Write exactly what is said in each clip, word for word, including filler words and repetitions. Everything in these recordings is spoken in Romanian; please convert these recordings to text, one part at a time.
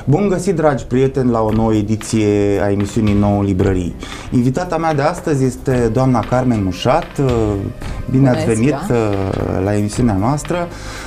Bun găsit, dragi prieteni, la o nouă ediție a emisiunii Nouă Librării. Invitata mea de astăzi este doamna Carmen Mușat. Bine ați venit la emisiunea noastră.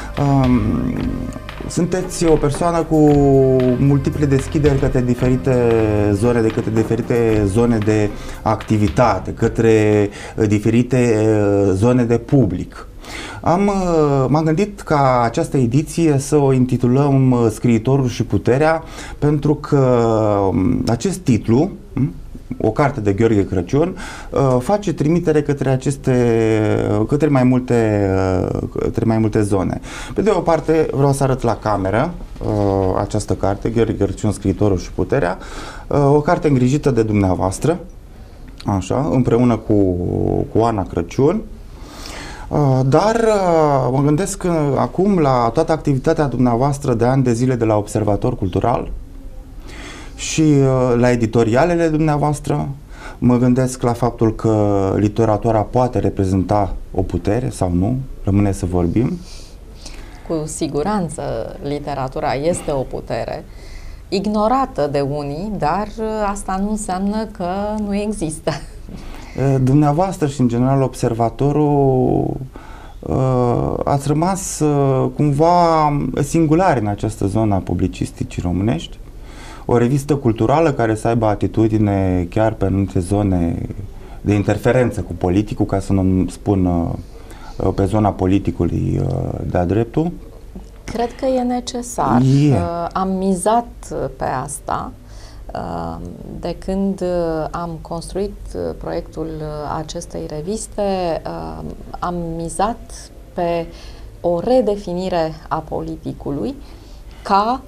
Sunteți o persoană cu multiple deschideri către diferite zone, de către diferite zone de activitate, către diferite zone de public. Am, m-am gândit ca această ediție să o intitulăm Scriitorul și puterea, pentru că acest titlu, o carte de Gheorghe Crăciun, face trimitere către aceste, către mai multe, către mai multe zone. Pe de o parte, vreau să arăt la cameră această carte, Gheorghe Crăciun, Scriitorul și puterea, o carte îngrijită de dumneavoastră, așa, împreună cu, cu Ana Crăciun. Dar mă gândesc acum la toată activitatea dumneavoastră de ani de zile de la Observator Cultural și la editorialele dumneavoastră. Mă gândesc la faptul că literatura poate reprezenta o putere sau nu, rămâne să vorbim. Cu siguranță literatura este o putere, ignorată de unii, dar asta nu înseamnă că nu există. Dumneavoastră și în general Observatorul ați rămas cumva singulari în această zonă a publicisticii românești. O revistă culturală care să aibă atitudine chiar pe anumite zone de interferență cu politicul, ca să nu spun pe zona politicului de-a dreptul. Cred că e necesar. Yeah. Am mizat pe asta. De când am construit proiectul acestei reviste, am mizat pe o redefinire a politicului ca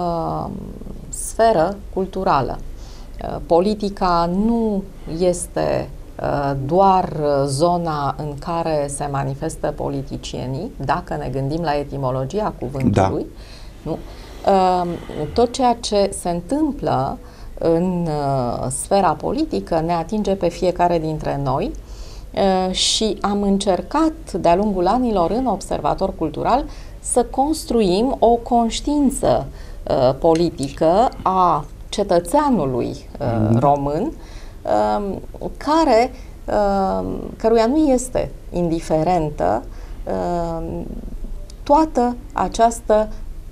sferă culturală. Politica nu este doar zona în care se manifestă politicienii, dacă ne gândim la etimologia cuvântului. Da. Nu? Tot ceea ce se întâmplă în uh, sfera politică ne atinge pe fiecare dintre noi uh, și am încercat de-a lungul anilor în Observator Cultural să construim o conștiință uh, politică a cetățeanului uh, mm. român uh, care, uh, căruia nu este indiferentă uh, toată această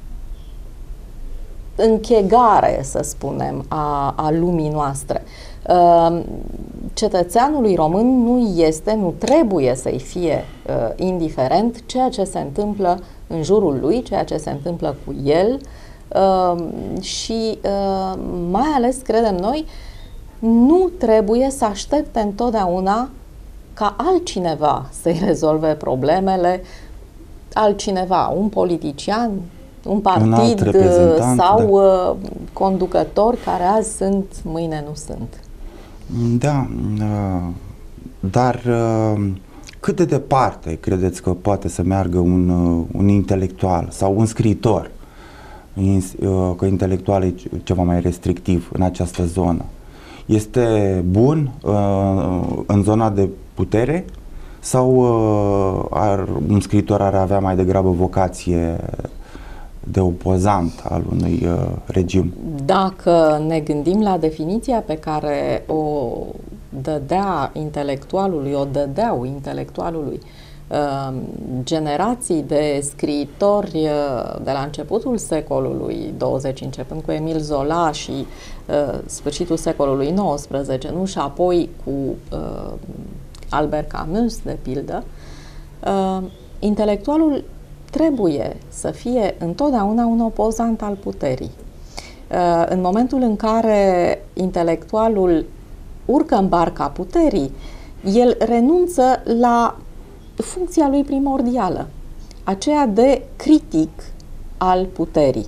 închegare, să spunem, a, a lumii noastre. Cetățeanului român nu este, nu trebuie să-i fie uh, indiferent ceea ce se întâmplă în jurul lui, ceea ce se întâmplă cu el uh, și uh, mai ales, credem noi, nu trebuie să aștepte întotdeauna ca altcineva să-i rezolve problemele, altcineva, un politician, un partid un sau da. conducători care azi sunt, mâine nu sunt. Da, dar cât de departe credeți că poate să meargă un, un intelectual sau un scriitor, că intelectual e ceva mai restrictiv în această zonă? Este bun în zona de putere sau ar, un scriitor ar avea mai degrabă vocație de opozant al unui uh, regim? Dacă ne gândim la definiția pe care o dădea intelectualului, o dădeau intelectualului uh, generații de scriitori uh, de la începutul secolului douăzeci, începând cu Emil Zola și uh, sfârșitul secolului nouăsprezece, nu? Și apoi cu uh, Albert Camus, de pildă, uh, intelectualul trebuie să fie întotdeauna un opozant al puterii. În momentul în care intelectualul urcă în barca puterii, el renunță la funcția lui primordială, aceea de critic al puterii.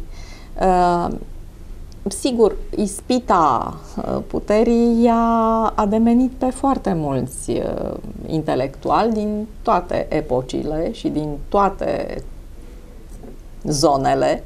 Sigur, ispita puterii a ademenit pe foarte mulți intelectuali din toate epocile și din toate zonele,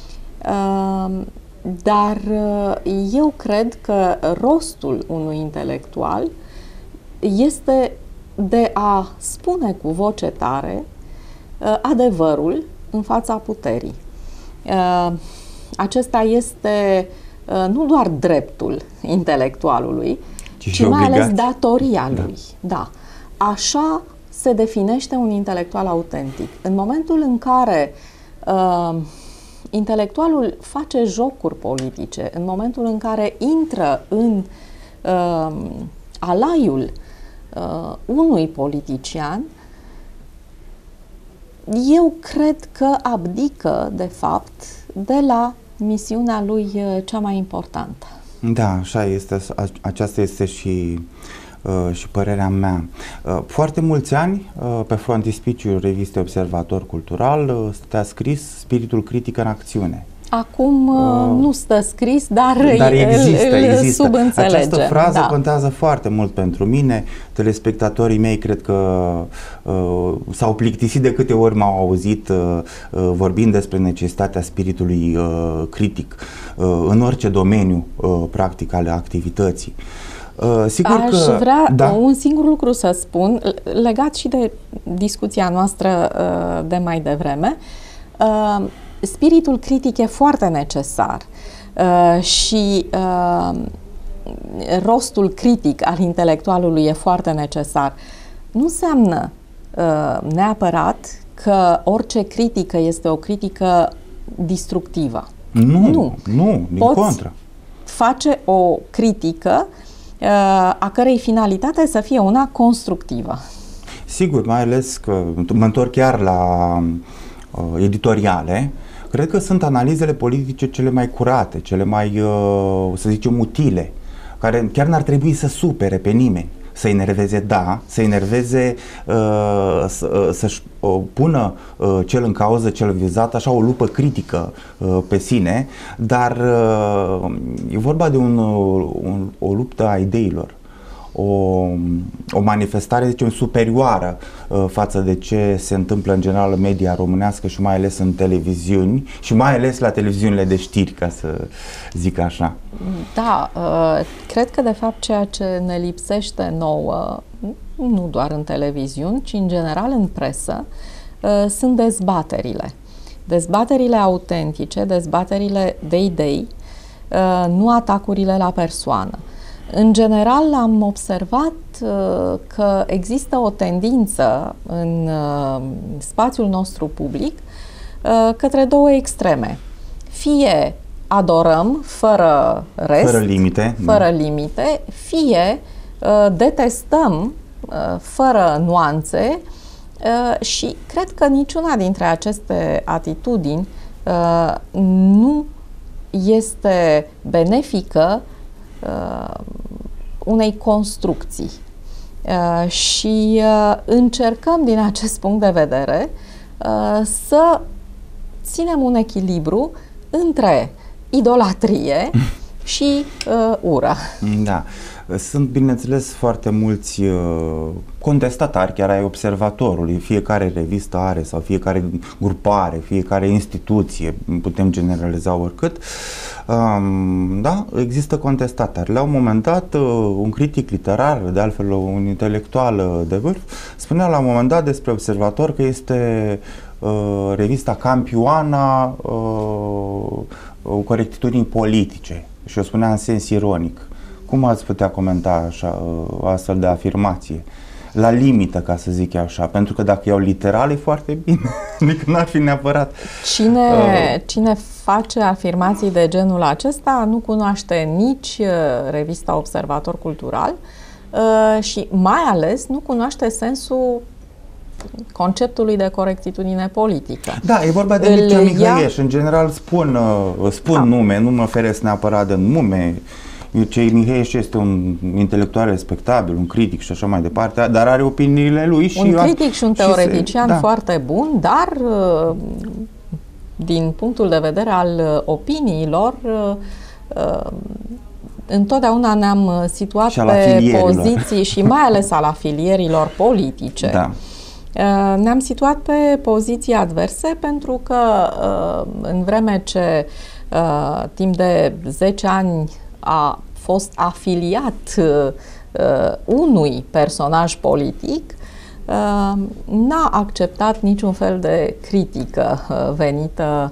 dar eu cred că rostul unui intelectual este de a spune cu voce tare adevărul în fața puterii. acesta este nu doar dreptul intelectualului, ci, ci mai ales datoria lui. Da. Da. Așa se definește un intelectual autentic. În momentul în care uh, intelectualul face jocuri politice, în momentul în care intră în uh, alaiul uh, unui politician, eu cred că abdică, de fapt, de la misiunea lui cea mai importantă. Da, așa este, aceasta este și, uh, și părerea mea. Uh, foarte mulți ani, uh, pe frontispiciul revistei Observator Cultural, uh, stătea scris Spiritul critic în acțiune. Acum uh, nu stă scris, dar, dar există, îl, îl există. subînțelege. Această frază da. contează foarte mult pentru mine. Telespectatorii mei cred că uh, s-au plictisit de câte ori m-au auzit uh, uh, vorbind despre necesitatea spiritului uh, critic uh, în orice domeniu uh, practic al activității. Uh, sigur Aș că, vrea da? un singur lucru să spun, legat și de discuția noastră uh, de mai devreme. Uh, Spiritul critic e foarte necesar uh, și uh, rostul critic al intelectualului e foarte necesar. Nu înseamnă uh, neapărat că orice critică este o critică destructivă. Nu, nu, nu din Poți contră. face o critică uh, a cărei finalitate să fie una constructivă. Sigur, mai ales că mă întorc chiar la uh, editoriale. Cred că sunt analizele politice cele mai curate, cele mai, uh, să zicem, utile, care chiar n-ar trebui să supere pe nimeni. Să enerveze, da, să enerveze, uh, să, uh, să-și uh, pună uh, cel în cauză, cel vizat, așa o lupă critică uh, pe sine, dar uh, e vorba de un, un, o luptă a ideilor. O, o manifestare, zicem, superioară uh, față de ce se întâmplă în general în media românească și mai ales în televiziuni și mai ales la televiziunile de știri, ca să zic așa. Da, uh, cred că de fapt ceea ce ne lipsește nouă, nu doar în televiziuni, ci în general în presă, uh, sunt dezbaterile. Dezbaterile autentice, dezbaterile de idei, uh, nu atacurile la persoană. În general am observat uh, că există o tendință în uh, spațiul nostru public uh, către două extreme. Fie adorăm fără rest, fără limite, fără da. limite, fie uh, detestăm uh, fără nuanțe uh, și cred că niciuna dintre aceste atitudini uh, nu este benefică Uh, unei construcții uh, și uh, încercăm din acest punct de vedere uh, să ținem un echilibru între idolatrie și uh, ură. Da. Sunt, bineînțeles, foarte mulți uh, contestatari, chiar ai Observatorului, fiecare revistă are sau fiecare grupare, fiecare instituție, putem generaliza oricât. Um, da, există contestatari. La un moment dat, uh, un critic literar, de altfel un intelectual de vârf, spunea la un moment dat despre Observator că este uh, revista campioana uh, corectitudinii politice și o spunea în sens ironic. Cum ați putea comenta așa, o astfel de afirmație? La limită, ca să zic așa, pentru că dacă iau literal e foarte bine, adică n-ar fi neapărat. Cine, uh, cine face afirmații de genul acesta nu cunoaște nici uh, revista Observator Cultural uh, și mai ales nu cunoaște sensul conceptului de corectitudine politică. Da, e vorba de Mircea Mihăieș. În general spun, uh, spun da. nume, nu mă feresc neapărat de nume. Mircea Mihăieș este un intelectual respectabil, un critic și așa mai departe, dar are opiniile lui și... Un critic și un teoretician și se, da. foarte bun, dar din punctul de vedere al opiniilor, întotdeauna ne-am situat pe poziții și mai ales al afilierilor politice. Da. Ne-am situat pe poziții adverse pentru că în vreme ce timp de zece ani a fost afiliat uh, unui personaj politic, uh, n-a acceptat niciun fel de critică uh, venită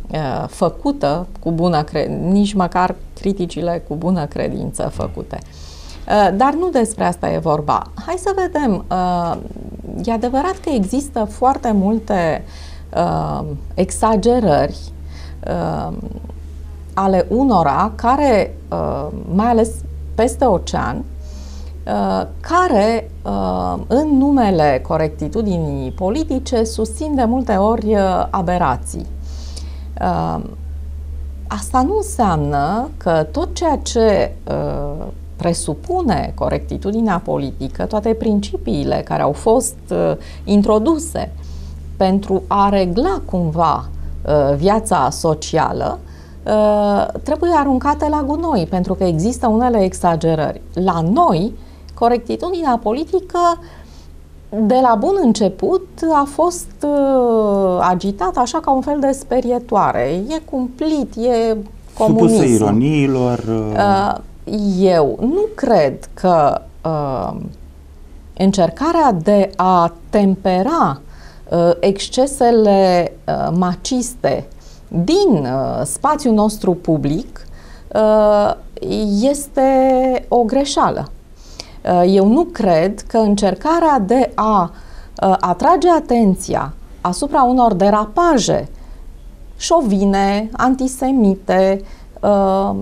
uh, făcută cu bună credință, nici măcar criticile cu bună credință făcute. Uh, dar nu despre asta e vorba. Hai să vedem. Uh, e adevărat că există foarte multe uh, exagerări uh, ale unora care, uh, mai ales peste ocean, uh, care, uh, în numele corectitudinii politice, susțin de multe ori uh, aberații. Uh, asta nu înseamnă că tot ceea ce uh, presupune corectitudinea politică, toate principiile care au fost uh, introduse pentru a regla cumva uh, viața socială, uh, trebuie aruncate la gunoi, pentru că există unele exagerări. La noi, corectitudinea politică de la bun început a fost uh, agitată așa ca un fel de sperietoare. E cumplit, e comunism. Supusă ironiilor. Uh, eu nu cred că uh, încercarea de a tempera uh, excesele uh, maciste din uh, spațiul nostru public uh, este o greșeală. Uh, eu nu cred că încercarea de a uh, atrage atenția asupra unor derapaje șovine, antisemite, uh,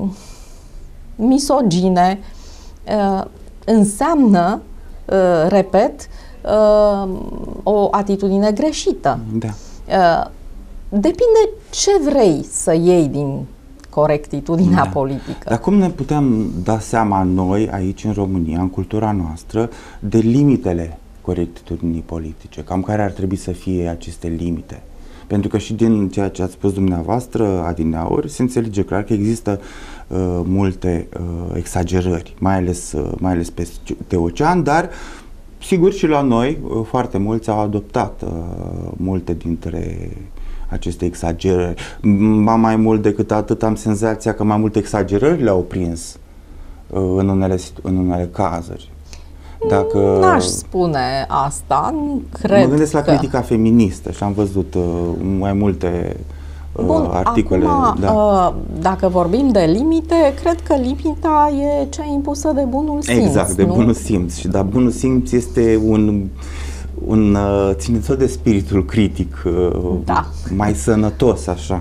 misogine, uh, înseamnă, uh, repet, uh, o atitudine greșită. Da. Uh, depinde ce vrei să iei din corectitudinea da. politică. Dar cum ne putem da seama noi, aici în România, în cultura noastră, de limitele corectitudinii politice? Cam care ar trebui să fie aceste limite? Pentru că și din ceea ce ați spus dumneavoastră adineauri, se înțelege clar că există uh, multe uh, exagerări, mai ales, uh, mai ales pe ocean, dar sigur și la noi uh, foarte mulți au adoptat uh, multe dintre aceste exagerări. Ba mai mult decât atât, am senzația că mai multe exagerări le-au prins uh, în, unele, în unele cazuri. Dacă... N-aș spune asta, nu cred. Mă gândesc la că... critica feministă și am văzut uh, mai multe uh, Bun, articole. Acum, da. uh, dacă vorbim de limite, cred că limita e cea impusă de bunul simț. Exact, de nu? bunul simț. Și dar bunul simț este un, un uh, ținător de spiritul critic, uh, da. mai sănătos, așa.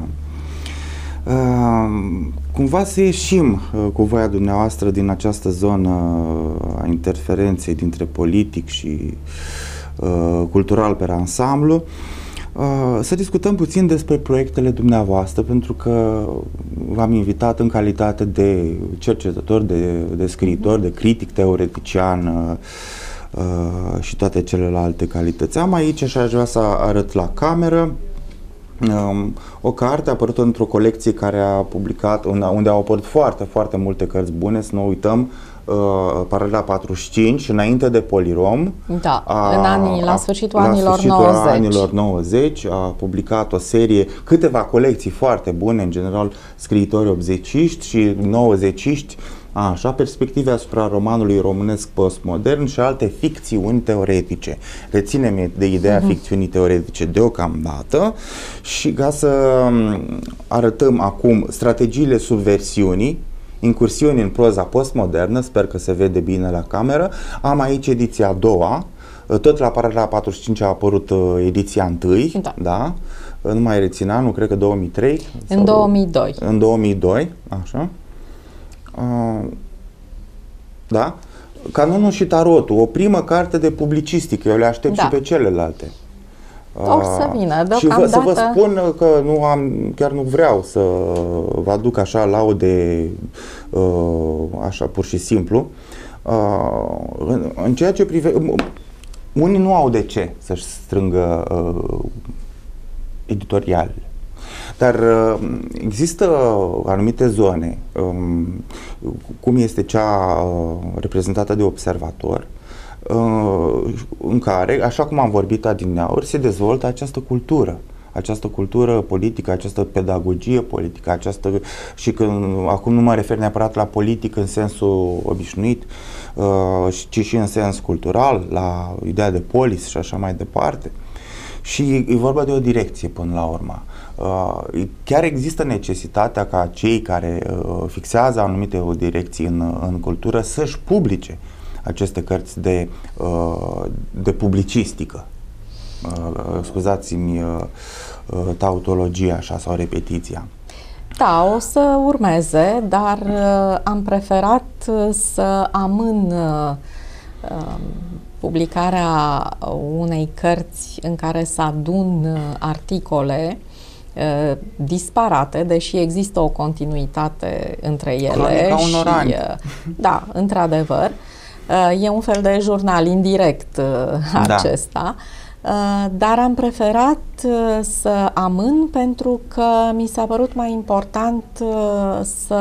Uh, cumva să ieșim uh, cu voia dumneavoastră din această zonă a interferenței dintre politic și uh, cultural pe ansamblu, uh, să discutăm puțin despre proiectele dumneavoastră, pentru că v-am invitat în calitate de cercetător, de, de scriitor, de critic teoretician uh, uh, și toate celelalte calități. Am aici și aș vrea să arăt la cameră Um, o carte apărută într-o colecție care a publicat, unde au apărut foarte, foarte multe cărți bune, să nu uităm, uh, Paralela patruzeci și cinci, înainte de Polirom. Da, a, în anii, la sfârșitul la anilor sfârșitul nouăzeci. anilor nouăzeci a publicat o serie, câteva colecții foarte bune, în general scriitori optzeciști și nouăzeciști, așa, perspective asupra romanului românesc postmodern și alte ficțiuni teoretice. Reținem de ideea uh-huh. ficțiunii teoretice deocamdată și ca să arătăm acum strategiile subversiunii, incursiuni în proza postmodernă, sper că se vede bine la cameră, am aici ediția a doua, tot la Paralela patruzeci și cinci a apărut ediția întâi, da. Da? Nu mai rețin anul, cred că două mii trei. În sau două mii doi. În două mii doi, așa. Uh, da? Canonul și tarotul, o primă carte de publicistică, eu le aștept da. și pe celelalte. Uh, o să vină, deocamdată. Și vă, să vă spun că nu am, chiar nu vreau să vă aduc așa laude, uh, așa pur și simplu. Uh, în, în ceea ce privește, unii nu au de ce să-și strângă uh, editorialele. Dar există anumite zone, cum este cea reprezentată de Observator, în care, așa cum am vorbit adineauri, se dezvoltă această cultură, această cultură politică, această pedagogie politică, această, și că acum nu mă refer neapărat la politică în sensul obișnuit, ci și în sens cultural, la ideea de polis și așa mai departe. Și e vorba de o direcție până la urmă. Uh, chiar există necesitatea ca cei care uh, fixează anumite direcții în, în cultură să-și publice aceste cărți de, uh, de publicistică. Uh, scuzați-mi uh, uh, tautologia așa sau repetiția. Da, o să urmeze, dar uh, am preferat uh, să amân uh, uh, publicarea unei cărți în care să adun uh, articole uh, disparate, deși există o continuitate între ele. Cronica unor ani. Uh, da, într-adevăr. Uh, e un fel de jurnal indirect uh, da. acesta. Uh, dar am preferat uh, să amân pentru că mi s-a părut mai important uh, să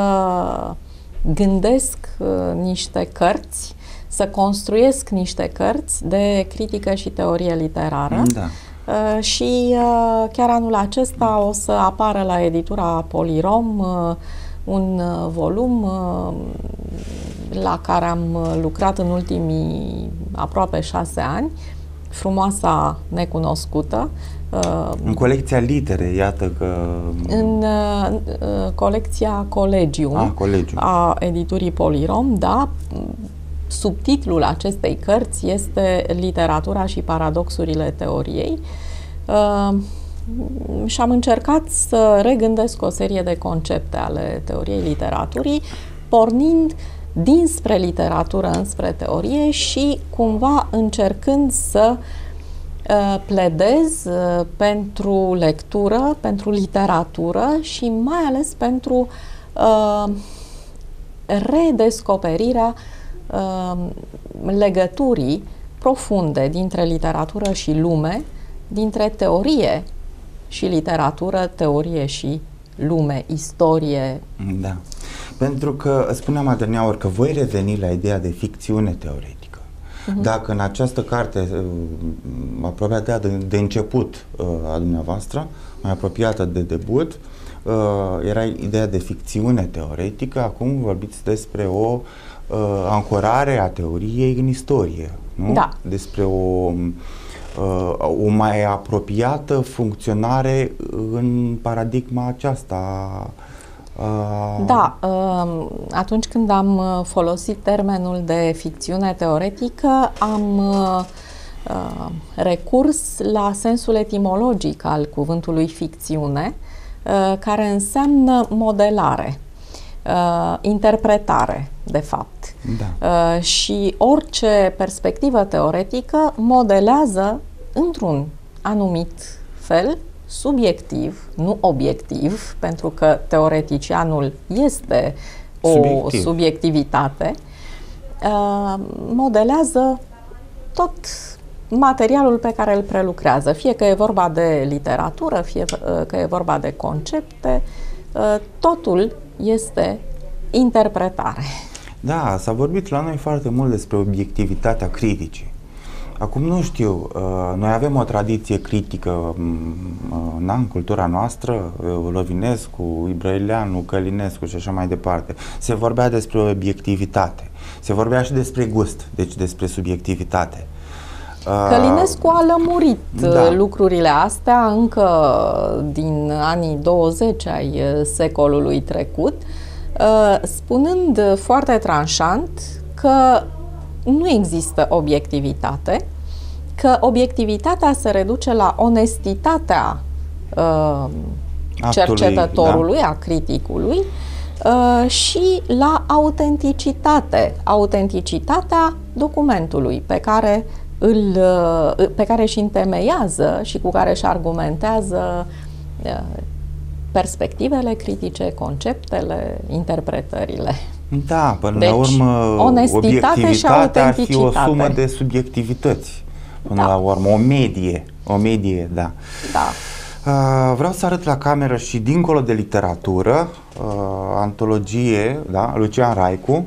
gândesc uh, niște cărți, să construiesc niște cărți de critică și teorie literară. Da. Uh, și uh, chiar anul acesta o să apară la editura Polirom uh, un uh, volum uh, la care am lucrat în ultimii aproape șase ani, Frumoasa necunoscută. În colecția Litere, iată că... În uh, colecția Colegium, ah, Colegium a editurii Polirom, da. Subtitlul acestei cărți este Literatura și paradoxurile teoriei. Uh, și am încercat să regândesc o serie de concepte ale teoriei literaturii, pornind dinspre literatură înspre teorie și cumva încercând să uh, pledez uh, pentru lectură, pentru literatură și mai ales pentru uh, redescoperirea uh, legăturii profunde dintre literatură și lume, dintre teorie și literatură, teorie și lume, istorie. Da. Pentru că spuneam adineauri că voi reveni la ideea de ficțiune teoretică. Uh-huh. Dacă în această carte apropiată de, de început a dumneavoastră, mai apropiată de debut, era ideea de ficțiune teoretică, acum vorbiți despre o ancorare a teoriei în istorie, nu? Da. Despre o o mai apropiată funcționare în paradigma aceasta. Da, atunci când am folosit termenul de ficțiune teoretică, am recurs la sensul etimologic al cuvântului ficțiune, care înseamnă modelare, interpretare, de fapt. Da. Și orice perspectivă teoretică modelează într-un anumit fel, subiectiv, nu obiectiv, pentru că teoreticianul este o Subiectiv. subiectivitate, modelează tot materialul pe care îl prelucrează, fie că e vorba de literatură, fie că e vorba de concepte, totul este interpretare. Da, s-a vorbit la noi foarte mult despre obiectivitatea criticii. Acum nu știu, noi avem o tradiție critică na, în cultura noastră, Lovinescu, Ibrăileanu, Călinescu și așa mai departe. Se vorbea despre obiectivitate, se vorbea și despre gust, deci despre subiectivitate. Călinescu a lămurit da. lucrurile astea încă din anii douăzeci ai secolului trecut, spunând foarte tranșant că nu există obiectivitate, că obiectivitatea se reduce la onestitatea uh, cercetătorului, da. a criticului uh, și la autenticitate, autenticitatea documentului pe care îl, uh, pe care își întemeiază și cu care își argumentează uh, perspectivele critice, conceptele, interpretările. Da, până deci, la urmă, obiectivitatea ar fi o sumă de subiectivități. Până da. la urmă, o medie, o medie, da. Da. Uh, vreau să arăt la cameră și dincolo de literatură, uh, antologie, da, Lucian Raicu,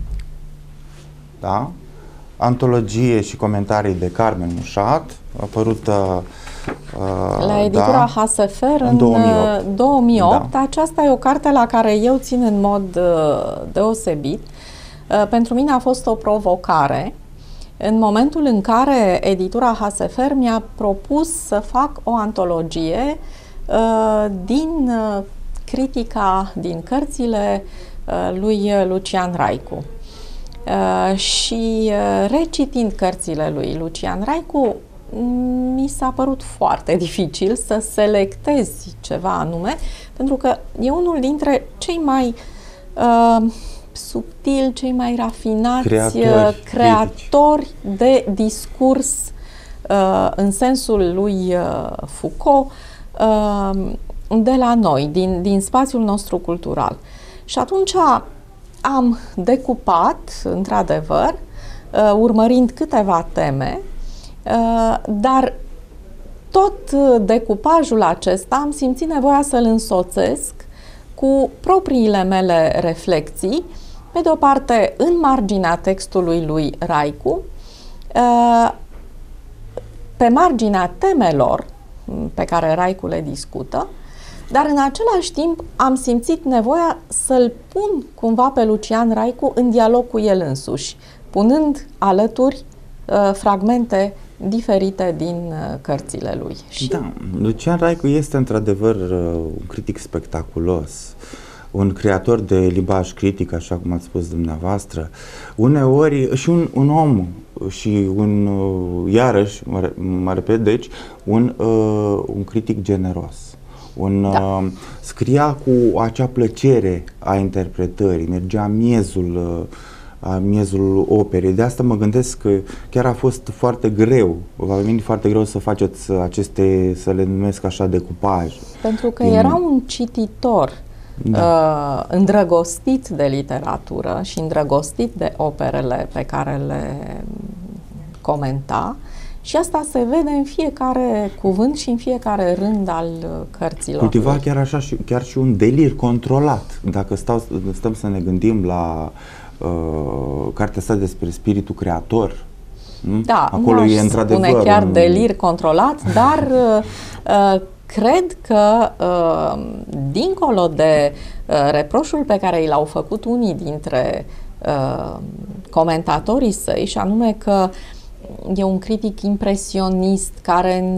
da, antologie și comentarii de Carmen Mușat, apărută uh, la editura da, H S F R în două mii opt. două mii opt. Da. Aceasta e o carte la care eu țin în mod uh, deosebit. Uh, pentru mine a fost o provocare în momentul în care editura Hasefer mi-a propus să fac o antologie uh, din uh, critica, din cărțile uh, lui Lucian Raicu. Uh, și uh, recitind cărțile lui Lucian Raicu, mi s-a părut foarte dificil să selectez ceva anume, pentru că e unul dintre cei mai uh, subtili, cei mai rafinați creatori, creatori de discurs uh, în sensul lui uh, Foucault uh, de la noi, din, din spațiul nostru cultural. Și atunci am decupat, într-adevăr, uh, urmărind câteva teme, uh, dar tot decupajul acesta am simțit nevoia să-l însoțesc cu propriile mele reflexii, pe de o parte în marginea textului lui Raicu, uh, pe marginea temelor pe care Raicu le discută, dar în același timp am simțit nevoia să-l pun cumva pe Lucian Raicu în dialog cu el însuși, punând alături uh, fragmente diferite din uh, cărțile lui. Și... Da, Lucian Raicu este într-adevăr uh, un critic spectaculos, un creator de limbaj critic, așa cum ați spus dumneavoastră, uneori și un, un om și un, uh, iarăși, mă, mă repet, deci, un, uh, un critic generos. Un, da. uh, scria cu acea plăcere a interpretării, mergea miezul, uh, miezul operei. De asta mă gândesc că chiar a fost foarte greu, va veni foarte greu să faceți aceste, să le numesc așa, decupaje. Pentru că Din... era un cititor da. uh, îndrăgostit de literatură și îndrăgostit de operele pe care le comenta. Și asta se vede în fiecare cuvânt și în fiecare rând al cărților. Cultiva chiar așa și, chiar și un delir controlat. Dacă stau, stăm să ne gândim la uh, cartea asta despre spiritul creator, da, acolo e într-adevăr spune chiar un... delir controlat, dar uh, cred că uh, dincolo de uh, reproșul pe care i l-au făcut unii dintre uh, comentatorii săi, și anume că e un critic impresionist care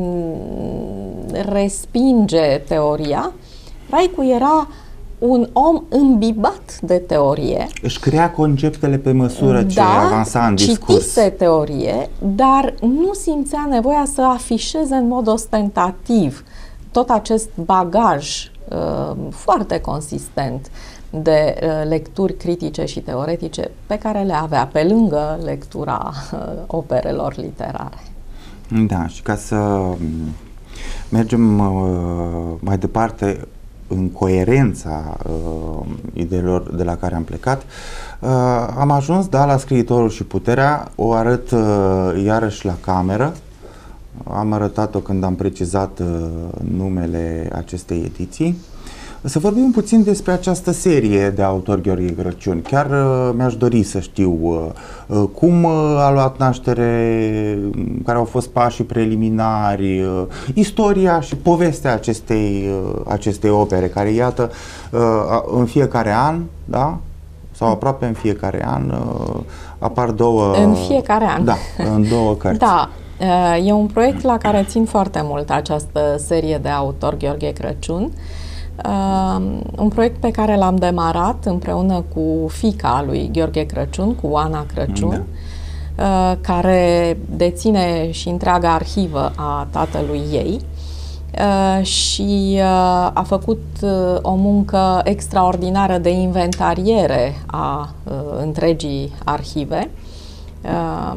respinge teoria, Raicu era un om îmbibat de teorie. Își crea conceptele pe măsură ce da, avansa în discurs. Citise teorie, dar nu simțea nevoia să afișeze în mod ostentativ tot acest bagaj uh, foarte consistent de uh, lecturi critice și teoretice pe care le avea pe lângă lectura uh, operelor literare. Da, și ca să mergem uh, mai departe în coerența uh, ideilor de la care am plecat, uh, am ajuns, da, la Scriitorul și puterea, o arăt uh, iarăși la cameră. Am arătat-o când am precizat uh, numele acestei ediții. Să vorbim puțin despre această serie de autor Gheorghe Crăciun. Chiar uh, mi-aș dori să știu uh, cum uh, a luat naștere, care au fost pașii preliminari, uh, istoria și povestea acestei, uh, acestei opere, care, iată, uh, în fiecare an, da? Sau aproape în fiecare an, uh, apar două... În fiecare an. Da, în două cărți. Da. E un proiect la care țin foarte mult, această serie de autor Gheorghe Crăciun. Uh, un proiect pe care l-am demarat împreună cu fiica lui Gheorghe Crăciun, cu Oana Crăciun, da. uh, care deține și întreaga arhivă a tatălui ei uh, și uh, a făcut uh, o muncă extraordinară de inventariere a uh, întregii arhive. Uh,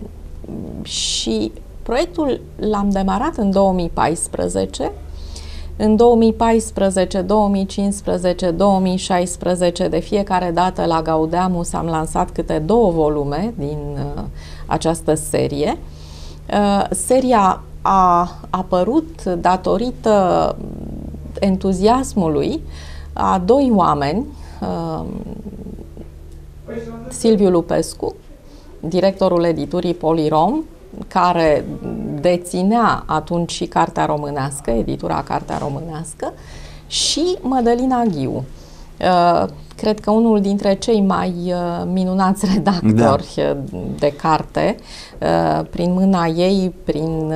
și proiectul l-am demarat în două mii paisprezece. În două mii paisprezece, două mii cincisprezece, două mii șaisprezece, de fiecare dată la Gaudeamus am lansat câte două volume din uh, această serie. Uh, seria a apărut datorită entuziasmului a doi oameni, uh, Silviu Lupescu, directorul editurii Polirom, care deținea atunci și Cartea Românească, editura Cartea Românească, și Mădălina Ghiu, Cred că unul dintre cei mai minunați redactori da. de carte, prin mâna ei, prin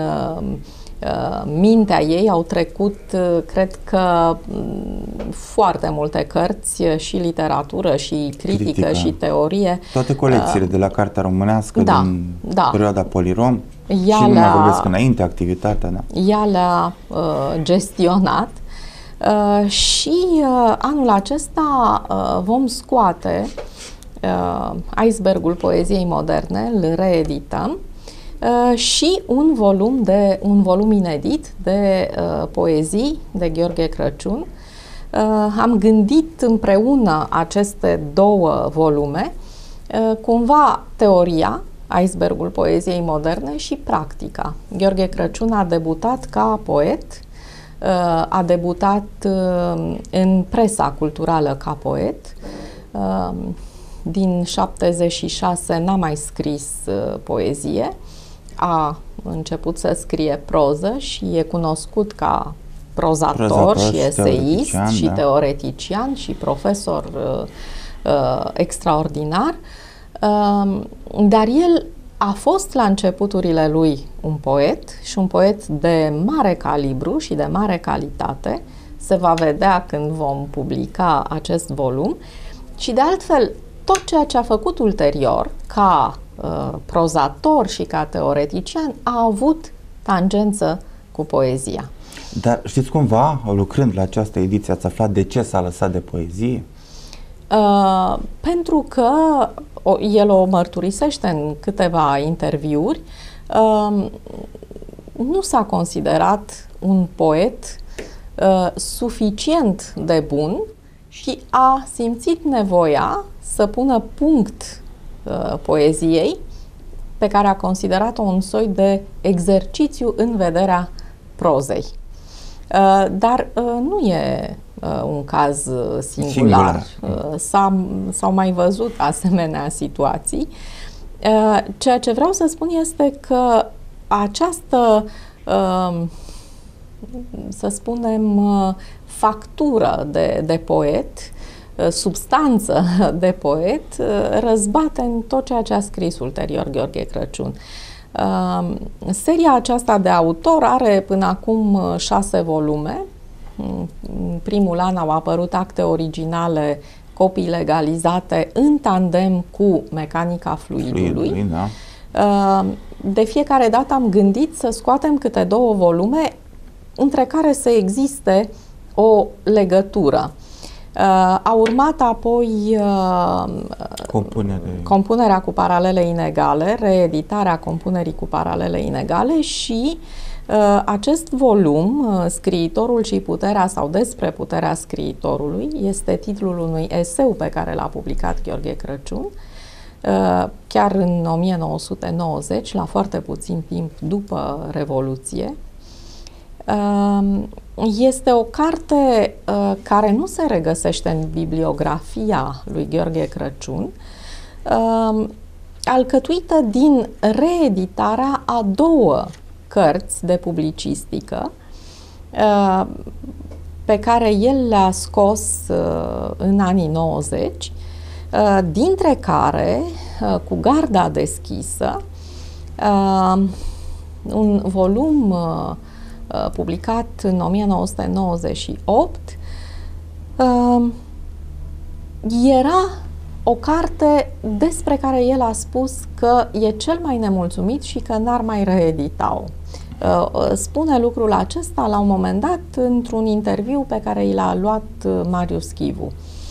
mintea ei au trecut, cred că, foarte multe cărți, și literatură, și critică, Critica. și teorie. Toate colecțiile uh, de la Cartea Românească da, din da. perioada Polirom. Ea și nu mai vorbesc înainte, activitatea. Da. Ea le-a uh, gestionat uh, și uh, anul acesta uh, vom scoate uh, Icebergul poeziei moderne, îl reedităm. Uh, și un volum, de, un volum inedit de uh, poezii de Gheorghe Crăciun. Uh, am gândit împreună aceste două volume, uh, cumva teoria, Icebergul poeziei moderne, și practica. Gheorghe Crăciun a debutat ca poet, uh, a debutat uh, în presa culturală ca poet. Uh, din șaptezeci și șase n-a mai scris uh, poezie. A început să scrie proză și e cunoscut ca prozator, prozator și eseist teoretician, și da. teoretician și profesor uh, uh, extraordinar. Uh, dar el a fost la începuturile lui un poet și un poet de mare calibru și de mare calitate. Se va vedea când vom publica acest volum. Și de altfel, tot ceea ce a făcut ulterior ca uh, prozator și ca teoretician a avut tangență cu poezia. Dar știți cumva, lucrând la această ediție, ați aflat de ce s-a lăsat de poezie? Uh, pentru că o, el o mărturisește în câteva interviuri, uh, nu s-a considerat un poet uh, suficient de bun și a simțit nevoia să pună punct uh, poeziei, pe care a considerat-o un soi de exercițiu în vederea prozei. Uh, dar uh, nu e uh, un caz uh, singular. singular. Uh, s-a, s-au mai văzut asemenea situații. Uh, ceea ce vreau să spun este că această, uh, să spunem, uh, factură de, de poet, substanță de poet, răzbate în tot ceea ce a scris ulterior Gheorghe Crăciun. Seria aceasta de autor are până acum șase volume. În primul an au apărut acte originale, copii legalizate în tandem cu Mecanica fluidului. Fluidului, da. De fiecare dată am gândit să scoatem câte două volume între care să existe o legătură. Uh, a urmat apoi uh, Compunere. compunerea cu paralele inegale, reeditarea compunerii cu paralele inegale și uh, acest volum, uh, Scriitorul și puterea sau despre puterea scriitorului, este titlul unui eseu pe care l-a publicat Gheorghe Crăciun, uh, chiar în o mie nouă sute nouăzeci, la foarte puțin timp după Revoluție. Uh, Este o carte uh, care nu se regăsește în bibliografia lui Gheorghe Crăciun, uh, alcătuită din reeditarea a două cărți de publicistică uh, pe care el le-a scos uh, în anii nouăzeci, uh, dintre care, uh, Cu garda deschisă, uh, un volum uh, publicat în o mie nouă sute nouăzeci și opt, era o carte despre care el a spus că e cel mai nemulțumit și că n-ar mai reedita-o. Spune lucrul acesta la un moment dat într-un interviu pe care i l-a luat Marius Chivu,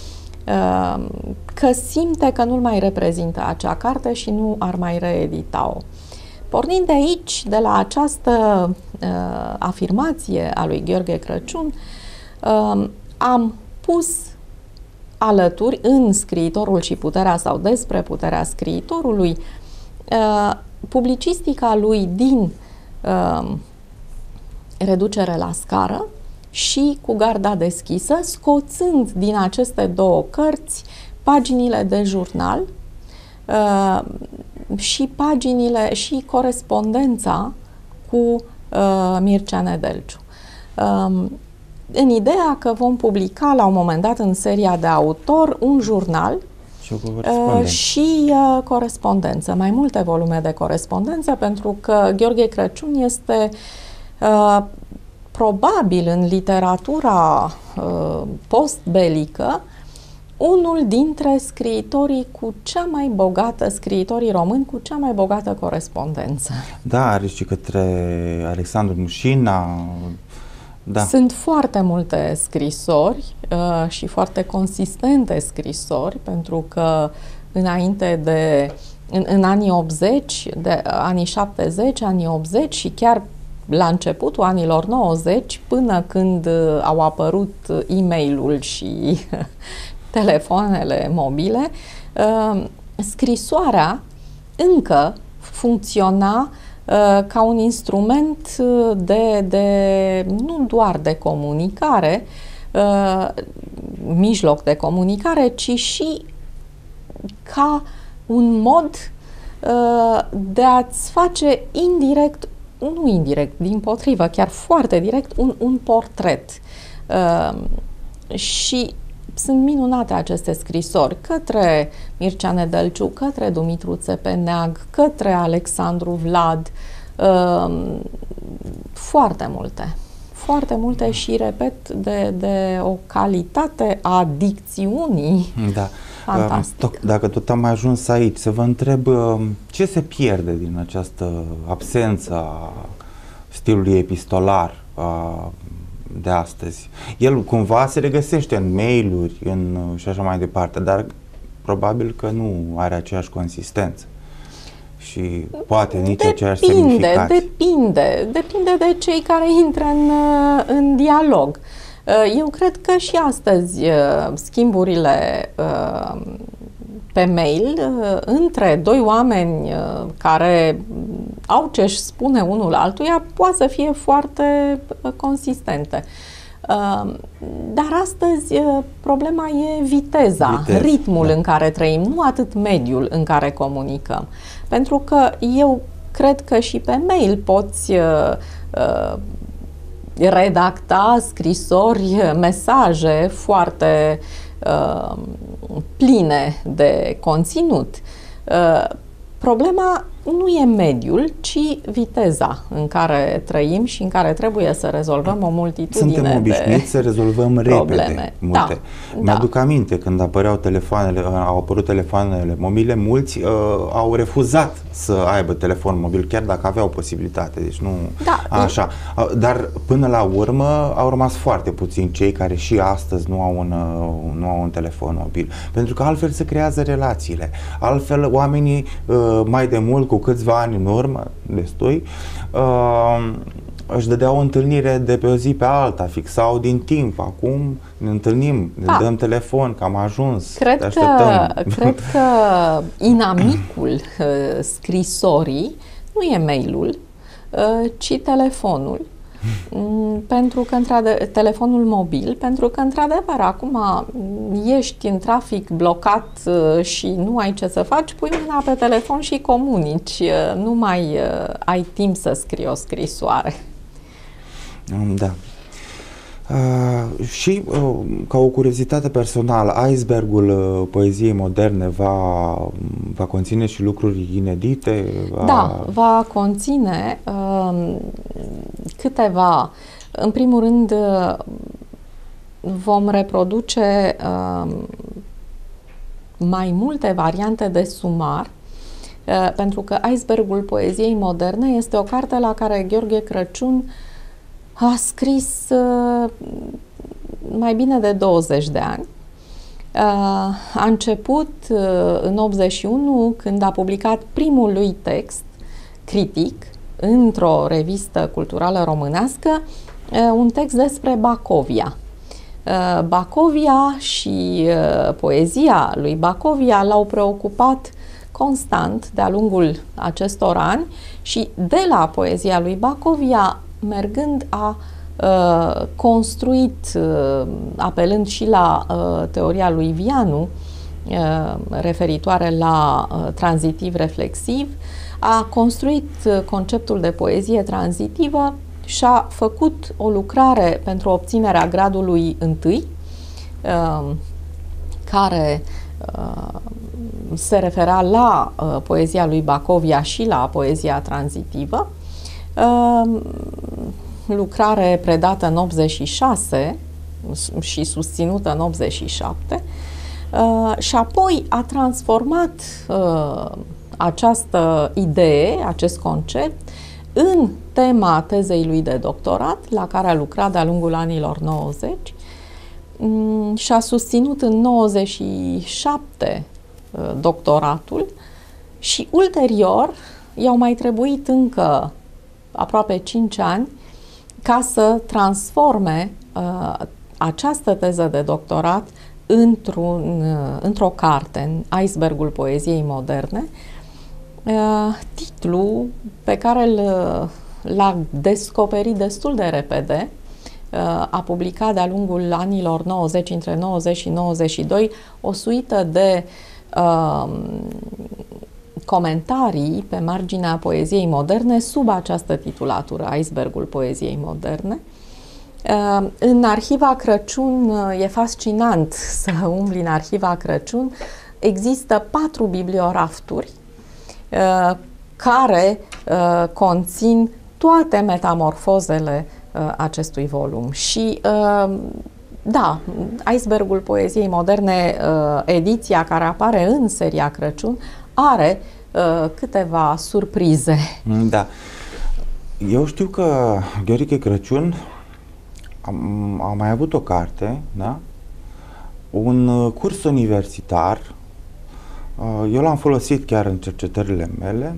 că simte că nu-l mai reprezintă acea carte și nu ar mai reedita-o. Pornind de aici, de la această uh, afirmație a lui Gheorghe Crăciun, uh, am pus alături în Scriitorul și puterea sau despre puterea scriitorului uh, publicistica lui din uh, Reducere la scară și Cu garda deschisă, scoțând din aceste două cărți paginile de jurnal, uh, și paginile și corespondența cu uh, Mircea Nedelciu. Um, în ideea că vom publica la un moment dat în seria de autor un jurnal și, uh, și uh, corespondență, mai multe volume de corespondență, pentru că Gheorghe Crăciun este uh, probabil în literatura uh, post-belică unul dintre scriitorii cu cea mai bogată, scriitorii români cu cea mai bogată corespondență. Da, are și către Alexandru Mușina. Da. Sunt foarte multe scrisori uh, și foarte consistente scrisori, pentru că înainte de, în, în anii optzeci, de anii șaptezeci, anii optzeci și chiar la începutul anilor nouăzeci, până când uh, au apărut e-mailul și telefoanele mobile, uh, scrisoarea încă funcționa uh, ca un instrument de, de nu doar de comunicare, uh, mijloc de comunicare, ci și ca un mod uh, de a-ți face indirect, nu indirect, dimpotrivă, chiar foarte direct, un, un portret. Uh, și sunt minunate aceste scrisori către Mircea Nedelciu, către Dumitru Țepeneag, către Alexandru Vlad, uh, foarte multe, foarte multe și, repet, de, de o calitate a dicțiunii da. fantastică. Uh, dacă tot am ajuns aici, să vă întreb uh, ce se pierde din această absență a stilului epistolar uh, de astăzi. El cumva se regăsește în mail-uri în, și așa mai departe, dar probabil că nu are aceeași consistență și poate nici depinde, aceeași semnificație. Depinde, depinde de cei care intră în, în dialog. Eu cred că și astăzi schimburile pe mail între doi oameni care au ce-și spune unul altuia poate să fie foarte consistente. Dar astăzi problema e viteza, Vitez, ritmul da. în care trăim, nu atât mediul în care comunicăm. Pentru că eu cred că și pe mail poți uh, redacta scrisori, mesaje foarte uh, pline de conținut. Uh, problema nu e mediul, ci viteza în care trăim și în care trebuie să rezolvăm o multitudine Suntem obișnuiți să rezolvăm probleme. repede multe. Da, Mi-aduc da. aminte când apăreau telefoanele, au apărut telefoanele mobile, mulți uh, au refuzat să aibă telefon mobil, chiar dacă aveau posibilitate. Deci nu Da, așa. Dar până la urmă au rămas foarte puțini cei care și astăzi nu au un, uh, nu au un telefon mobil. Pentru că altfel se creează relațiile. Altfel oamenii uh, mai de mult, cu câțiva ani în urmă, destui, uh, își dădeau o întâlnire de pe o zi pe alta, fixau din timp. Acum ne întâlnim, ne da. dăm telefon, că am ajuns, cred te așteptăm. Că, cred că inamicul uh, scrisorii nu e mailul, uh, ci telefonul. Pentru că, într-adevăr, telefonul mobil, pentru că, într-adevăr, acum ești în trafic blocat și nu ai ce să faci, pui mâna pe telefon și comunici. Nu mai ai timp să scrii o scrisoare. Da. Uh, și uh, ca o curiozitate personală, icebergul uh, poeziei moderne va, va conține și lucruri inedite? Va... Da, va conține uh, câteva. În primul rând, uh, vom reproduce uh, mai multe variante de sumar, uh, pentru că Icebergul poeziei moderne este o carte la care Gheorghe Crăciun a scris uh, mai bine de douăzeci de ani. Uh, a început uh, în optzeci și unu, când a publicat primul lui text critic într-o revistă culturală românească, uh, un text despre Bacovia. Uh, Bacovia și uh, poezia lui Bacovia l-au preocupat constant de-a lungul acestor ani și de la poezia lui Bacovia, mergând, a uh, construit, uh, apelând și la uh, teoria lui Vianu, uh, referitoare la uh, tranzitiv-reflexiv, a construit uh, conceptul de poezie tranzitivă și-a făcut o lucrare pentru obținerea gradului întâi, care se refera la poezia lui Bacovia și la poezia tranzitivă, lucrare predată în optzeci și șase și susținută în optzeci și șapte, și apoi a transformat această idee, acest concept, în tema tezei lui de doctorat, la care a lucrat de-a lungul anilor nouăzeci, și a susținut în nouăzeci și șapte doctoratul și ulterior i-au mai trebuit încă aproape cinci ani ca să transforme uh, această teză de doctorat într-un, uh, într-o carte, în Icebergul poeziei moderne, uh, titlu pe care l-a descoperit destul de repede. A publicat de-a lungul anilor nouăzeci, între nouăzeci și nouăzeci și doi, o suită de uh, comentarii pe marginea poeziei moderne sub această titulatură, Icebergul poeziei moderne. Uh, în Arhiva Crăciun, uh, e fascinant să umbli în Arhiva Crăciun, există patru bibliorafturi uh, care uh, conțin toate metamorfozele acestui volum. Și da, Icebergul poeziei moderne, ediția care apare în seria Crăciun, are câteva surprize. Da. Eu știu că Gheorghe Crăciun a, a mai avut o carte, da? Un curs universitar. Eu l-am folosit chiar în cercetările mele.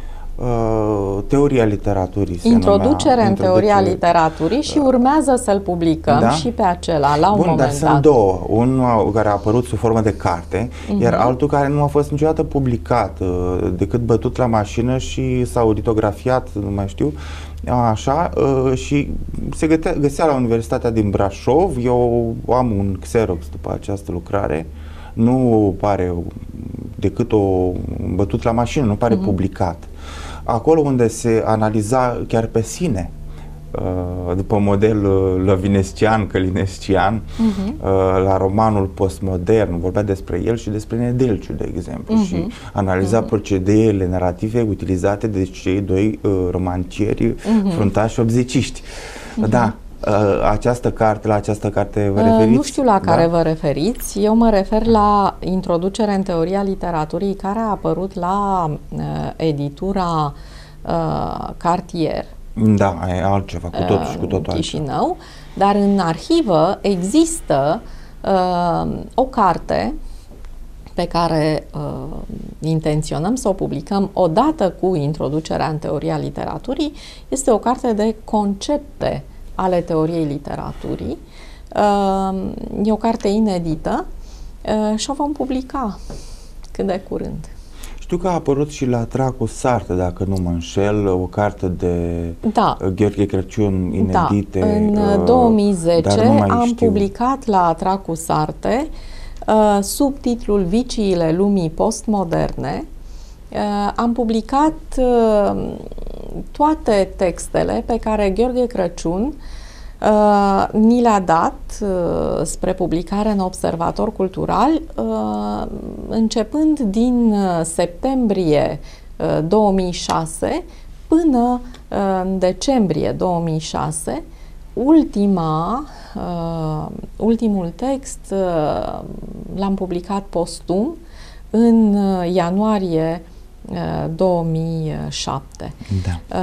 Teoria literaturii se Introducere numea, în teoria literaturii și urmează să-l publicăm, da? Și pe acela, la un Bun, moment dar dat. sunt două. Unul care a apărut sub formă de carte, uh-huh. iar altul care nu a fost niciodată publicat, decât bătut la mașină și s-a litografiat, nu mai știu, așa, și se găsea la Universitatea din Brașov. Eu am un Xerox după această lucrare. Nu pare decât o bătut la mașină, nu pare uh-huh. publicat. Acolo unde se analiza chiar pe sine, după model lăvinescian, călinescian, uh-huh. la romanul postmodern, vorbea despre el și despre Nedelciu, de exemplu, uh-huh. și analiza uh-huh. procedeele narrative utilizate de cei doi romancieri uh-huh. fruntași opziciști. Uh-huh. Da. Această carte, la această carte vă referiți? Nu știu la care da? vă referiți. Eu mă refer la Introducere în teoria literaturii, care a apărut la uh, editura uh, Cartier. Da, e altceva, cu totul și cu totul Chișinău. Altceva. Dar în arhivă există uh, o carte pe care uh, intenționăm să o publicăm odată cu Introducerea în teoria literaturii. Este o carte de concepte ale teoriei literaturii. E o carte inedită și o vom publica cât de curând. Știu că a apărut și la Tracu Sarte, dacă nu mă înșel, o carte de da. Gheorghe Crăciun inedite. Da. În două mii zece am știu. publicat la Tracu Sarte sub titlul Viciile lumii postmoderne. Am publicat toate textele pe care Gheorghe Crăciun uh, ni le-a dat uh, spre publicare în Observator Cultural, uh, începând din septembrie uh, două mii șase până uh, în decembrie două mii șase. Ultima, uh, ultimul text uh, l-am publicat postum în uh, ianuarie două mii șapte. Da.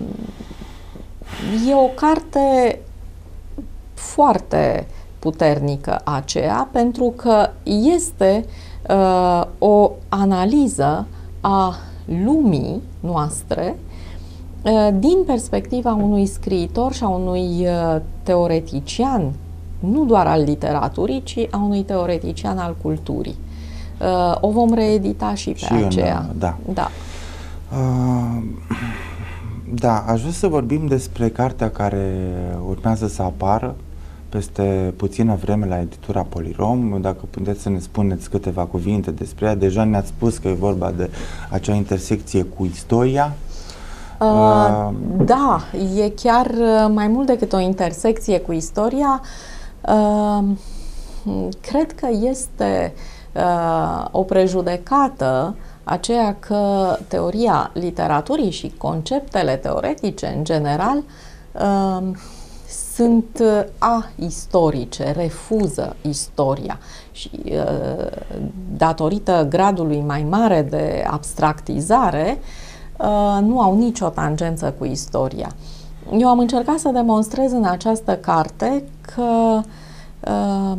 E o carte foarte puternică aceea, pentru că este uh, o analiză a lumii noastre uh, din perspectiva unui scriitor și a unui uh, teoretician, nu doar al literaturii, ci a unui teoretician al culturii. Uh, o vom reedita și pe și aceea. În, da. Da. Uh, da, aș vrea să vorbim despre cartea care urmează să apară peste puțină vreme la editura Polirom. Dacă puteți să ne spuneți câteva cuvinte despre ea. Deja ne-ați spus că e vorba de acea intersecție cu istoria. Uh, da, e chiar mai mult decât o intersecție cu istoria. Uh, cred că este uh, o prejudecată aceea că teoria literaturii și conceptele teoretice în general uh, sunt aistorice, refuză istoria și uh, datorită gradului mai mare de abstractizare uh, nu au nicio tangență cu istoria. Eu am încercat să demonstrez în această carte că uh,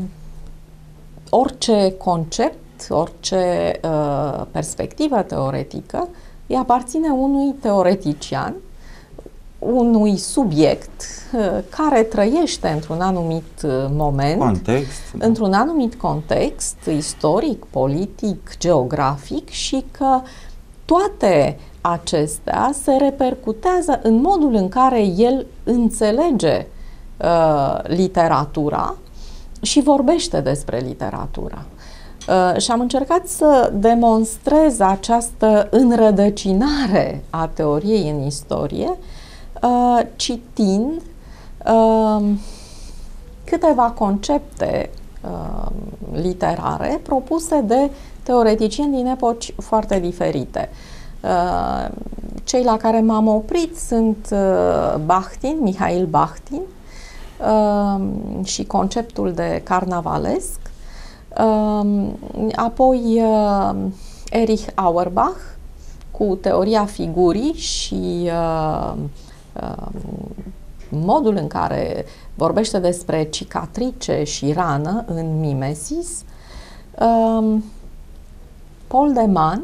orice concept, orice uh, perspectivă teoretică îi aparține unui teoretician, unui subiect uh, care trăiește într-un anumit uh, moment, context, într-un anumit context istoric, politic, geografic și că toate acestea se repercutează în modul în care el înțelege uh, literatura și vorbește despre literatura. Uh, și am încercat să demonstrez această înrădăcinare a teoriei în istorie, uh, citind uh, câteva concepte uh, literare propuse de teoreticieni din epoci foarte diferite. Uh, cei la care m-am oprit sunt uh, Bakhtin, Mihail Bakhtin uh, și conceptul de carnavalesc, uh, apoi uh, Erich Auerbach cu teoria figurii și uh, uh, modul în care vorbește despre cicatrice și rană în Mimesis, uh, Paul de Man,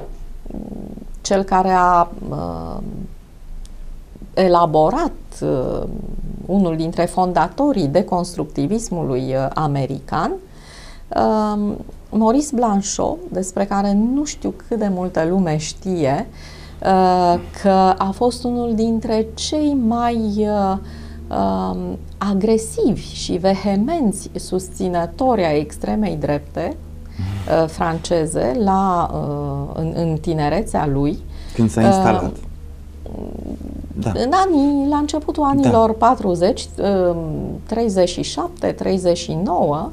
cel care a uh, elaborat uh, unul dintre fondatorii deconstructivismului uh, american, uh, Maurice Blanchot, despre care nu știu cât de multă lume știe, uh, că a fost unul dintre cei mai uh, uh, agresivi și vehemenți susținători ai extremei drepte uh, franceze la, uh, în, în tinerețea lui. Când s-a instalat. Uh, Da. În anii, la începutul anilor da. patruzeci, treizeci și șapte, treizeci și nouă,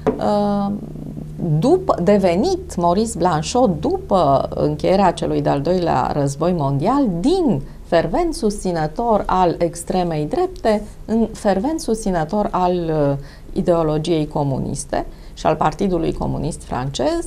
după, devenit Maurice Blanchot după încheierea celui de-al doilea război mondial, din fervent susținător al extremei drepte în fervent susținător al ideologiei comuniste și al Partidului Comunist francez,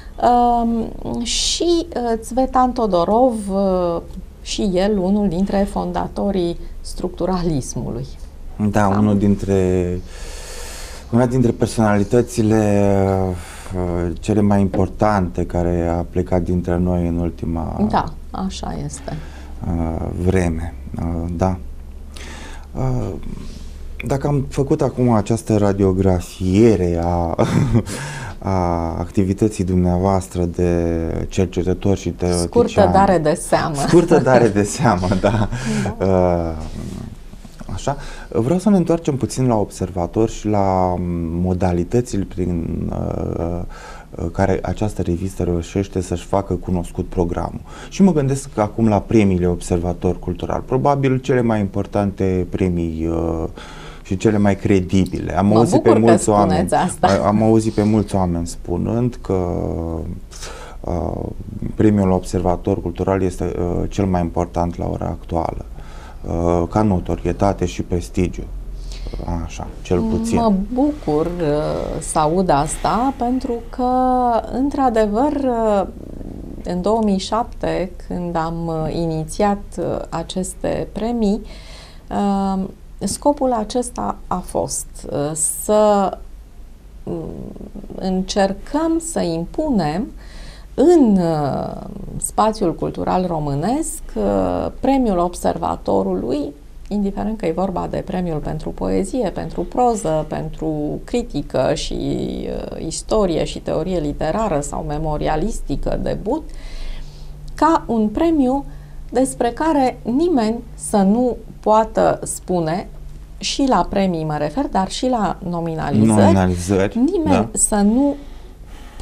și Tzvetan Todorov, și el unul dintre fondatorii structuralismului. Da, Am. unul dintre una dintre personalitățile uh, cele mai importante care a plecat dintre noi în ultima Da, așa este. Uh, vreme. Uh, da. Uh, dacă am făcut acum această radiografiere a a activității dumneavoastră de cercetător și teoretician. Scurtă dare de seamă. Scurtă dare de seamă, da. da. Uh, așa. Vreau să ne întoarcem puțin la observator și la modalitățile prin uh, care această revistă reușește să-și facă cunoscut programul. Și mă gândesc acum la premiile Observator Cultural. Probabil cele mai importante premii uh, și cele mai credibile. Am mă auzit pe mulți oameni, asta. am auzit pe mulți oameni spunând că uh, premiul Observator Cultural este uh, cel mai important la ora actuală, uh, ca notorietate și prestigiu. Așa, cel puțin. Mă bucur uh, să aud asta, pentru că, într-adevăr, uh, în două mii șapte, când am uh, inițiat uh, aceste premii, uh, scopul acesta a fost uh, să uh, încercăm să impunem în uh, spațiul cultural românesc uh, premiul Observatorului, indiferent că e vorba de premiul pentru poezie, pentru proză, pentru critică și uh, istorie și teorie literară sau memorialistică, debut, ca un premiu despre care nimeni să nu poată spune, și la premii mă refer, dar și la nominalizări, nominalizări nimeni da. să nu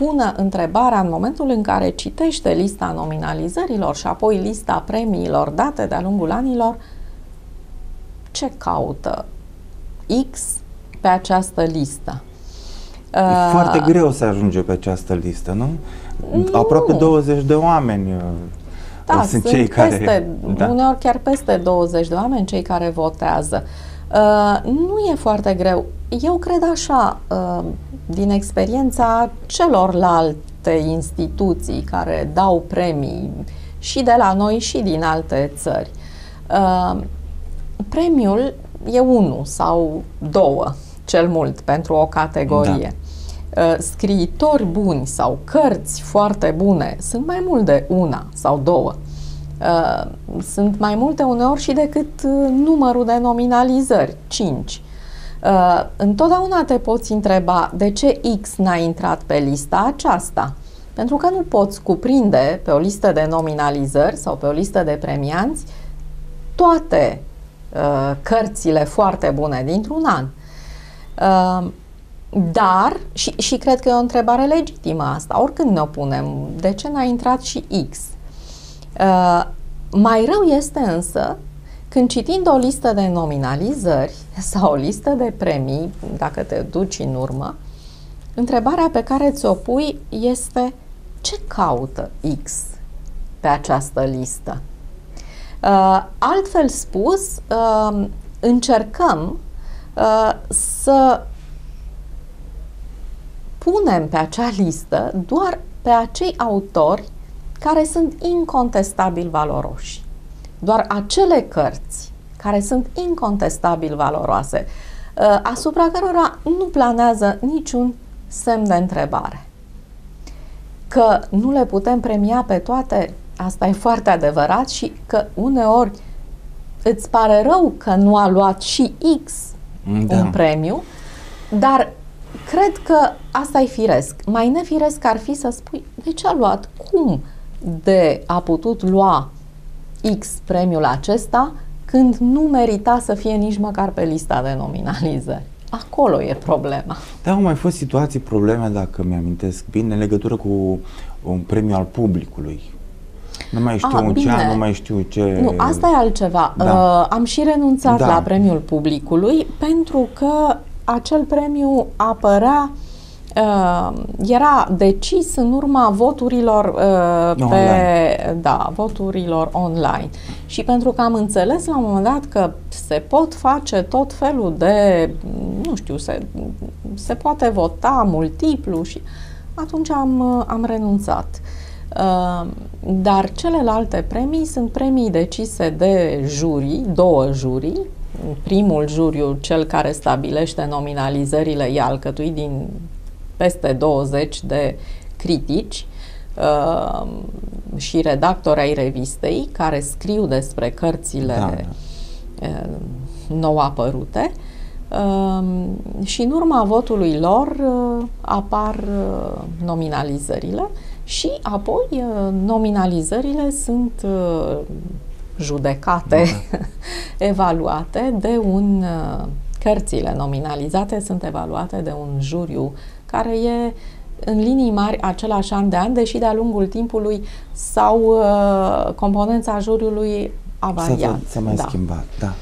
pună întrebarea în momentul în care citește lista nominalizărilor și apoi lista premiilor date de-a lungul anilor, ce caută X pe această listă? E foarte uh, greu să ajunge pe această listă, nu? nu. Aproape douăzeci de oameni da, sunt, sunt cei peste, care... Da. Uneori chiar peste douăzeci de oameni cei care votează. Uh, nu e foarte greu. Eu cred așa, uh, din experiența celorlalte instituții care dau premii și de la noi și din alte țări. Uh, premiul e unul sau două, cel mult, pentru o categorie. Da. Scriitori buni sau cărți foarte bune sunt mai mult de una sau două. Sunt mai multe uneori și decât numărul de nominalizări, cinci. Întotdeauna te poți întreba de ce X n-a intrat pe lista aceasta. Pentru că nu poți cuprinde pe o listă de nominalizări sau pe o listă de premianți toate uh, cărțile foarte bune dintr-un an. Uh, dar, și, și cred că e o întrebare legitimă asta, oricând ne o punem, de ce n-a intrat și X? Uh, mai rău este însă când citind o listă de nominalizări sau o listă de premii, dacă te duci în urmă, întrebarea pe care ți-o pui este: ce caută X pe această listă? Uh, altfel spus, uh, încercăm uh, să punem pe acea listă doar pe acei autori care sunt incontestabil valoroși. Doar acele cărți care sunt incontestabil valoroase, uh, asupra cărora nu planează niciun semn de întrebare. Că nu le putem premia pe toate, asta e foarte adevărat, și că uneori îți pare rău că nu a luat și X da. un premiu, dar cred că asta e firesc. Mai nefiresc ar fi să spui de ce a luat, cum de a putut lua X premiul acesta când nu merita să fie nici măcar pe lista de nominalizări. Acolo e problema. Da, au mai fost situații, probleme, dacă mi-amintesc bine, în legătură cu un premiu al publicului. Nu mai știu A, ce bine. an, nu mai știu ce... Nu, asta e altceva. Da. Uh, am și renunțat da. la premiul publicului pentru că acel premiu apărea, uh, era decis în urma voturilor uh, pe, da, voturilor online. Și pentru că am înțeles la un moment dat că se pot face tot felul de, nu știu, se, se poate vota multiplu și atunci am, am renunțat. Uh, dar celelalte premii sunt premii decise de jurii, două jurii. Primul juriu, cel care stabilește nominalizările, e alcătuit din peste douăzeci de critici uh, și redactori ai revistei care scriu despre cărțile da. uh, nou apărute. Uh, și în urma votului lor uh, apar uh, nominalizările și apoi uh, nominalizările sunt uh, judecate, da. evaluate de un... Uh, cărțile nominalizate sunt evaluate de un juriu care e în linii mari același an de an, deși de-a lungul timpului sau uh, componența juriului a variat. S-a mai da. schimbat, da.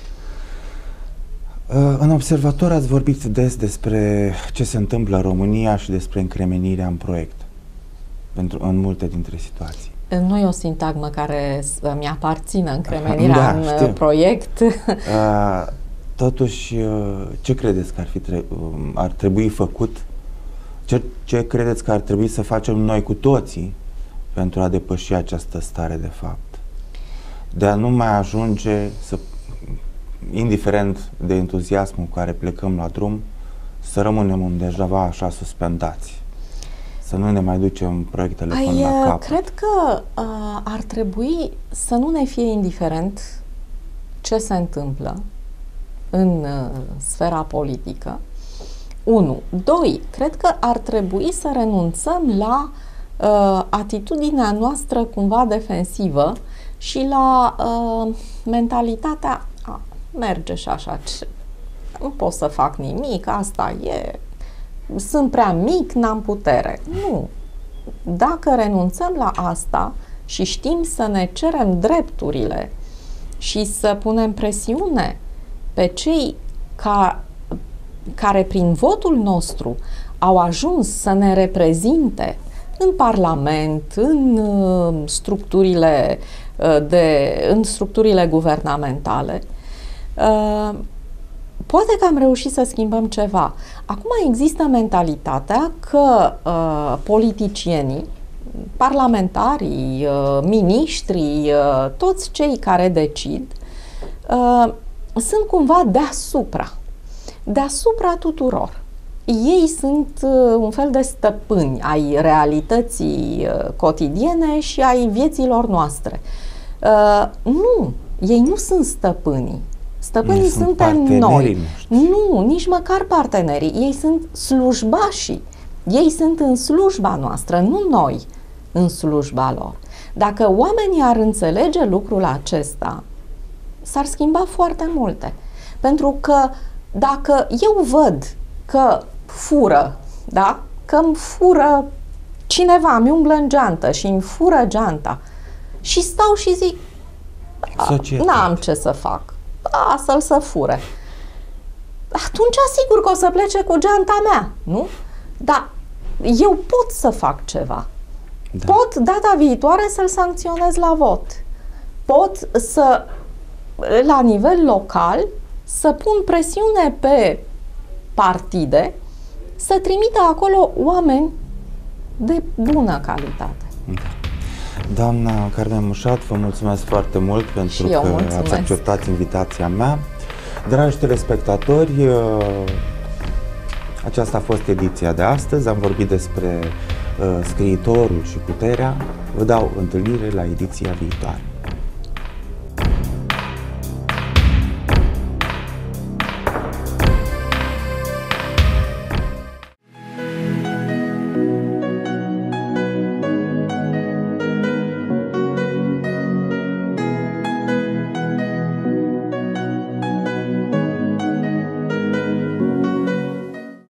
Uh, în Observator ați vorbit des despre ce se întâmplă în România și despre încremenirea în proiect, pentru, în multe dintre situații. Nu e o sintagmă care să-mi aparțină, încremenirea da, în știu. proiect. Uh, totuși, uh, ce credeți că ar, fi tre ar trebui făcut? Ce, ce credeți că ar trebui să facem noi cu toții pentru a depăși această stare de fapt? De a nu mai ajunge să, indiferent de entuziasmul cu care plecăm la drum, să rămânem undeva așa suspendați. Să nu ne mai ducem proiectele Ai, până la capăt. Cred că uh, ar trebui să nu ne fie indiferent ce se întâmplă în uh, sfera politică. unu. doi. Cred că ar trebui să renunțăm la uh, atitudinea noastră cumva defensivă și la uh, mentalitatea a, merge și așa, ce, nu pot să fac nimic, asta e, sunt prea mic, n-am putere. Nu. dacă renunțăm la asta și știm să ne cerem drepturile și să punem presiune pe cei ca, care prin votul nostru au ajuns să ne reprezinte în Parlament, în uh, structurile uh, de, în structurile guvernamentale, uh, poate că am reușit să schimbăm ceva. Acum există mentalitatea că uh, politicienii, parlamentarii, uh, miniștrii, uh, toți cei care decid, uh, sunt cumva deasupra, deasupra tuturor. Ei sunt uh, un fel de stăpâni ai realității uh, cotidiene și ai vieților noastre. Uh, nu, ei nu sunt stăpânii. Stăpânii Ei suntem sunt noi. Noștri. Nu, nici măcar partenerii. Ei sunt slujbașii. Ei sunt în slujba noastră, nu noi în slujba lor. Dacă oamenii ar înțelege lucrul acesta, s-ar schimba foarte multe. Pentru că dacă eu văd că fură, da? Că îmi fură cineva, mi umblă în geantă și îmi fură geanta și stau și zic, n-am ce să fac, lasă-l să fure. Atunci sigur că o să plece cu geanta mea, nu? Dar eu pot să fac ceva. Da. Pot data viitoare să-l sancționez la vot. Pot să, la nivel local, să pun presiune pe partide să trimită acolo oameni de bună calitate. Da. Doamna Carmen Mușat, vă mulțumesc foarte mult pentru că mulțumesc. ați acceptat invitația mea. Dragi telespectatori, aceasta a fost ediția de astăzi. Am vorbit despre uh, scriitorul și puterea. Vă dau întâlnire la ediția viitoare.